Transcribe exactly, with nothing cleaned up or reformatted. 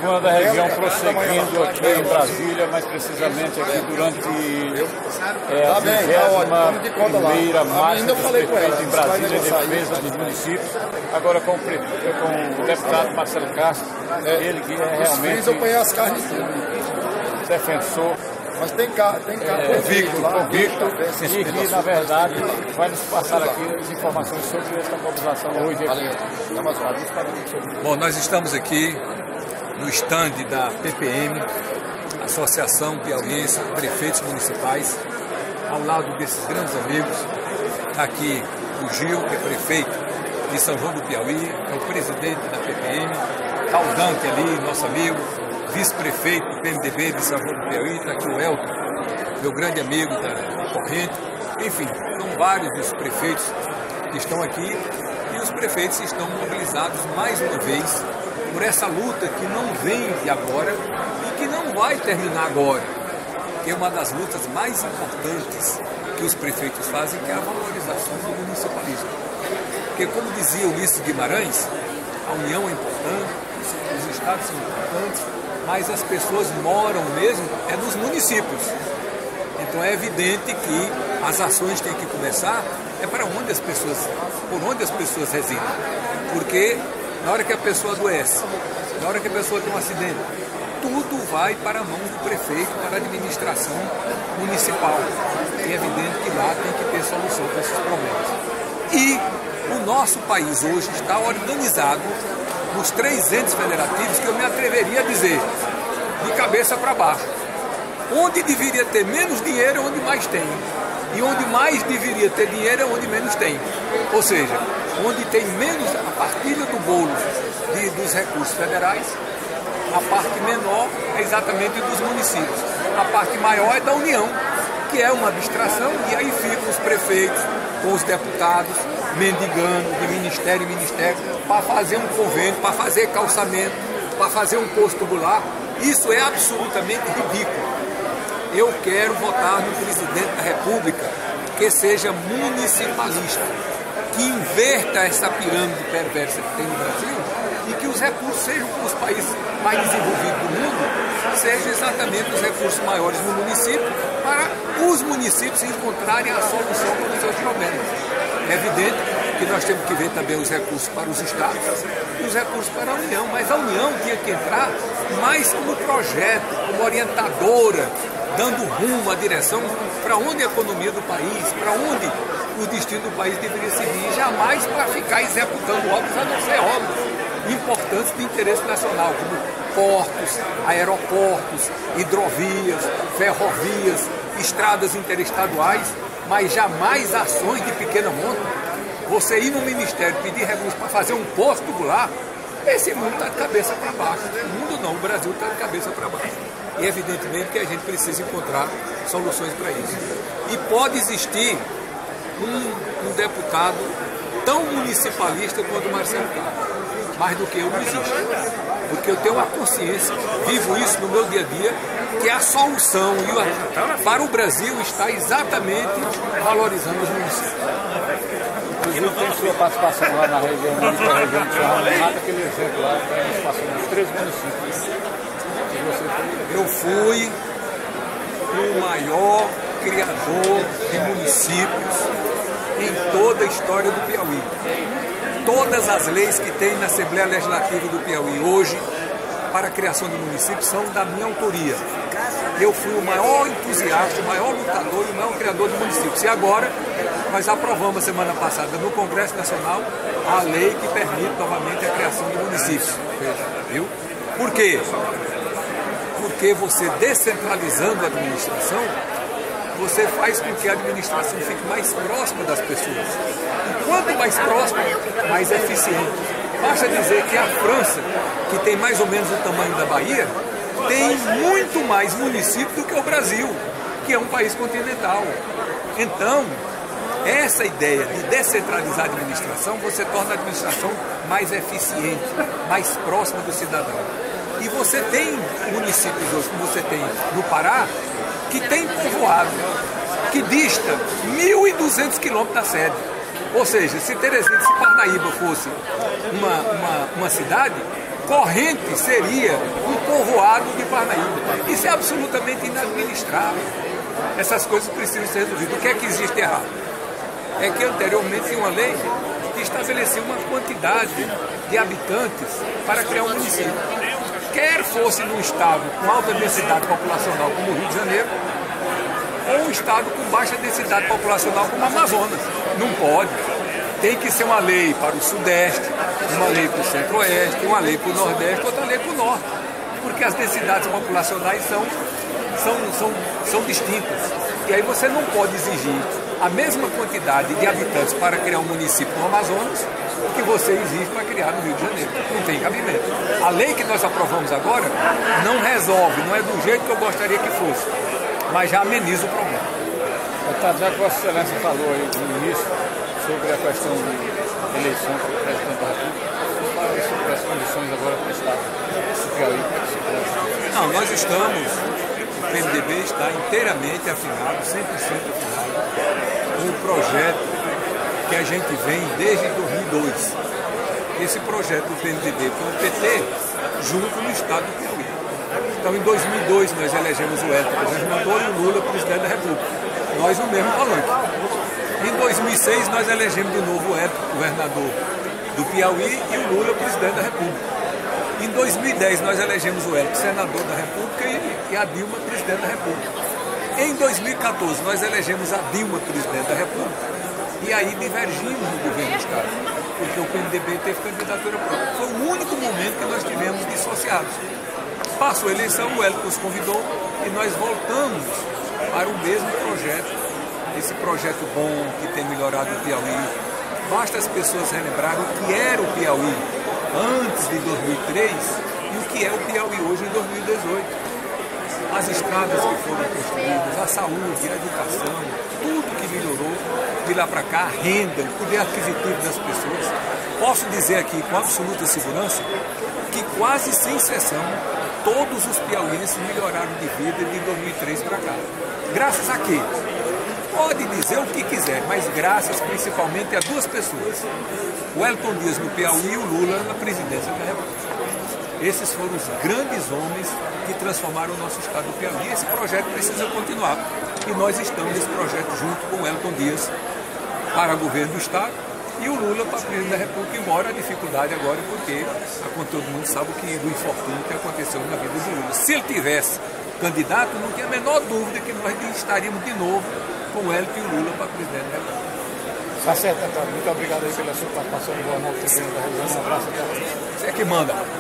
Semana da Região prosseguindo aqui em Brasília, mais precisamente aqui durante é, a vigésima primeira marcha dos prefeitos em Brasília em defesa dos municípios, agora com o, prefeito, com o deputado Marcelo Castro, ele que é realmente defensor. Mas tem carro, tem carro é, convicto, convicto, e que, na verdade, vai nos passar aqui as informações sobre esta mobilização hoje. Bom, nós estamos aqui no stand da P P M, Associação Piauiense de Prefeitos Municipais, ao lado desses grandes amigos. Está aqui o Gil, que é prefeito de São João do Piauí, é o presidente da P P M, está o Dante ali, nosso amigo, vice-prefeito do P M D B de São João do Piauí, está aqui o Elton, meu grande amigo da corrente. Enfim, são vários dos prefeitos que estão aqui e os prefeitos estão mobilizados mais uma vez por essa luta que não vem de agora e que não vai terminar agora, que é uma das lutas mais importantes que os prefeitos fazem, que é a valorização do municipalismo. Porque, como dizia Ulisses Guimarães, a união é importante, os estados são importantes, mas as pessoas moram mesmo é nos municípios. Então é evidente que as ações têm que começar é para onde as pessoas, por onde as pessoas residem. Porque na hora que a pessoa adoece, na hora que a pessoa tem um acidente, tudo vai para a mão do prefeito, para a administração municipal. É evidente que lá tem que ter solução para esses problemas. E o nosso país hoje está organizado nos três entes federativos que eu me atreveria a dizer, de cabeça para baixo. Onde deveria ter menos dinheiro é onde mais tem. E onde mais deveria ter dinheiro é onde menos tem. Ou seja, onde tem menos a partilha do bolo de, dos recursos federais, a parte menor é exatamente dos municípios. A parte maior é da União, que é uma abstração, e aí ficam os prefeitos com os deputados mendigando de ministério em ministério para fazer um convênio, para fazer calçamento, para fazer um posto tubular. Isso é absolutamente ridículo. Eu quero votar no presidente da República que seja municipalista, que inverta essa pirâmide perversa que tem no Brasil e que os recursos sejam para os países mais desenvolvidos do mundo, sejam exatamente os recursos maiores no município, para os municípios encontrarem a solução para os seus problemas. É evidente que nós temos que ver também os recursos para os estados e os recursos para a União, mas a União tinha que entrar mais como projeto, como orientadora, dando rumo à direção para onde a economia do país, para onde o destino do país deveria seguir, jamais para ficar executando obras, a não ser obras importantes de interesse nacional, como portos, aeroportos, hidrovias, ferrovias, estradas interestaduais, mas jamais ações de pequena monta. Você ir no Ministério pedir recursos para fazer um posto tubular, esse mundo está de cabeça para baixo. O mundo não, o Brasil está de cabeça para baixo. E evidentemente que a gente precisa encontrar soluções para isso. E pode existir um, um deputado tão municipalista quanto o Marcelo Castro, mais do que eu não existe. Porque eu tenho uma consciência, vivo isso no meu dia a dia, que a solução para o Brasil está exatamente valorizando os municípios. Inclusive tem sua participação lá na região, na região de São João, aquele exemplo lá, que a participação dos três municípios. Eu fui o maior criador de municípios em toda a história do Piauí. Todas as leis que tem na Assembleia Legislativa do Piauí hoje para a criação de municípios são da minha autoria. Eu fui o maior entusiasta, o maior lutador e o maior criador de municípios. E agora nós aprovamos semana passada no Congresso Nacional a lei que permite novamente a criação de municípios. Viu? Por quê? Porque você descentralizando a administração, você faz com que a administração fique mais próxima das pessoas. E quanto mais próxima, mais eficiente. Basta dizer que a França, que tem mais ou menos o tamanho da Bahia, tem muito mais municípios do que o Brasil, que é um país continental. Então, essa ideia de descentralizar a administração, você torna a administração mais eficiente, mais próxima do cidadão. E você tem municípios hoje, como você tem no Pará, que tem povoado, que dista mil e duzentos quilômetros da sede. Ou seja, se Teresina, se Parnaíba fosse uma, uma, uma cidade, corrente seria um povoado de Parnaíba. Isso é absolutamente inadministrável. Essas coisas precisam ser resolvidas. O que é que existe errado? É que anteriormente tinha uma lei que estabelecia uma quantidade de habitantes para criar um município. Quer fosse num estado com alta densidade populacional como o Rio de Janeiro, ou um estado com baixa densidade populacional como o Amazonas. Não pode. Tem que ser uma lei para o Sudeste, uma lei para o Centro-Oeste, uma lei para o Nordeste, outra lei para o Norte. Porque as densidades populacionais são, são, são, são distintas. E aí você não pode exigir a mesma quantidade de habitantes para criar um município no Amazonas que você exige para criar no Rio de Janeiro. Não tem cabimento. A lei que nós aprovamos agora não resolve, não é do jeito que eu gostaria que fosse, mas já ameniza o problema. Deputado, já que Vossa Excelência falou aí no início sobre a questão de eleição para o presidente da República, fala sobre as condições agora para o Estado do Piauí. Não, nós estamos, o P M D B está inteiramente afinado, cem por cento afinado, com o projeto que a gente vem desde dois mil e dois. Esse projeto do P M D B com o P T junto no Estado do Piauí. Então, em dois mil e dois, nós elegemos o Hélio governador e o Lula presidente da República. Nós no mesmo palanque. Em dois mil e seis, nós elegemos de novo o Hélio governador do Piauí e o Lula presidente da República. Em dois mil e dez, nós elegemos o Hélio senador da República e a Dilma presidente da República. Em dois mil e quatorze, nós elegemos a Dilma presidente da República e aí divergimos no governo do Estado, porque o P M D B teve candidatura própria. Foi o único momento que nós tivemos dissociados. Passou a eleição, o Hélio nos convidou e nós voltamos para o mesmo projeto, esse projeto bom que tem melhorado o Piauí. Basta as pessoas relembrarem o que era o Piauí antes de dois mil e três e o que é o Piauí hoje em dois mil e dezoito. As estradas que foram construídas, a saúde, a educação, tudo que melhorou de lá para cá, a renda, o poder aquisitivo das pessoas. Posso dizer aqui com absoluta segurança que quase sem exceção todos os piauienses melhoraram de vida de dois mil e três para cá. Graças a quê? Pode dizer o que quiser, mas graças principalmente a duas pessoas. O Wellington Dias no Piauí e o Lula na presidência da República. Esses foram os grandes homens que transformaram o nosso estado do Piauí. E esse projeto precisa continuar. E nós estamos nesse projeto junto com o Wellington Dias para o governo do estado e o Lula para a presidência da República, embora a dificuldade agora, porque todo mundo sabe que do infortúnio que aconteceu na vida do Lula. Se ele tivesse candidato, não tinha a menor dúvida que nós estaríamos de novo com o Wellington e o Lula para a presidência da República. Tá certo, deputado. Muito obrigado aí pela sua participação no Jornal T V da Região. Um abraço, até a próxima. Você é que manda.